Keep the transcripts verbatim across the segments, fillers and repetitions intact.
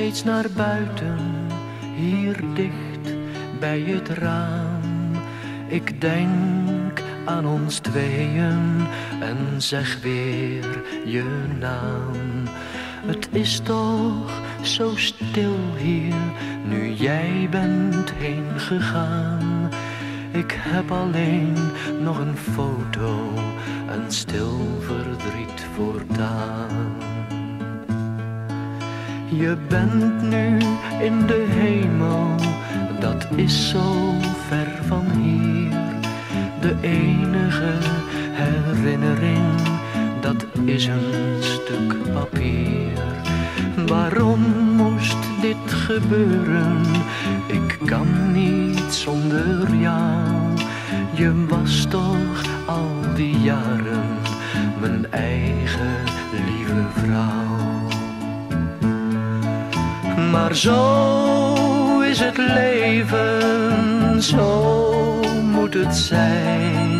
steeds naar buiten, hier dicht bij het raam. Ik denk aan ons tweeën en zeg weer je naam. Het is toch zo stil hier, nu jij bent heen gegaan. Ik heb alleen nog een foto en stil verdriet voortaan. Je bent nu in de hemel, dat is zo ver van hier. De enige herinnering, dat is een stuk papier. Waarom moest dit gebeuren? Ik kan niet zonder jou. Je was toch al die jaren mijn eigen lieve vrouw. Maar zo is het leven, zo moet het zijn.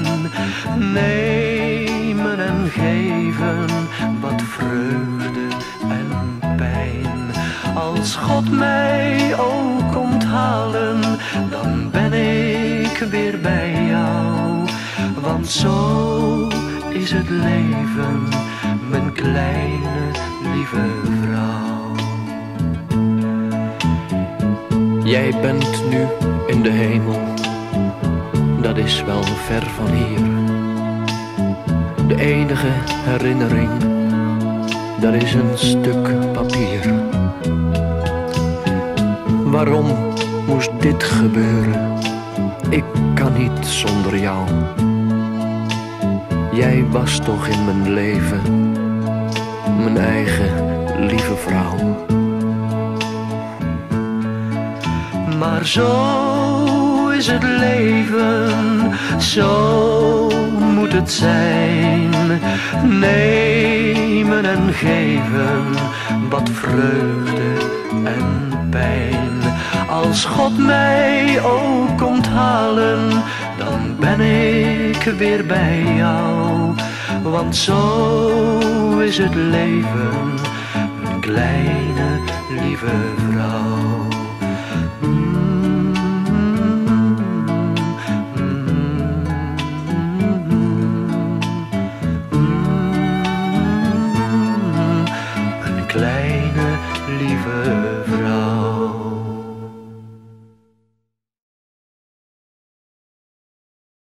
Nemen en geven, wat vreugde en pijn. Als God mij ook komt halen, dan ben ik weer bij jou. Want zo is het leven, mijn kleine lieve vrouw. Jij bent nu in de hemel, dat is wel ver van hier. De enige herinnering, dat is een stuk papier. Waarom moest dit gebeuren? Ik kan niet zonder jou. Jij was toch in mijn leven, mijn eigen lieve vrouw. Maar zo is het leven, zo moet het zijn. Nemen en geven, wat vreugde en pijn. Als God mij ook komt halen, dan ben ik weer bij jou. Want zo is het leven, mijn kleine lieve vrouw.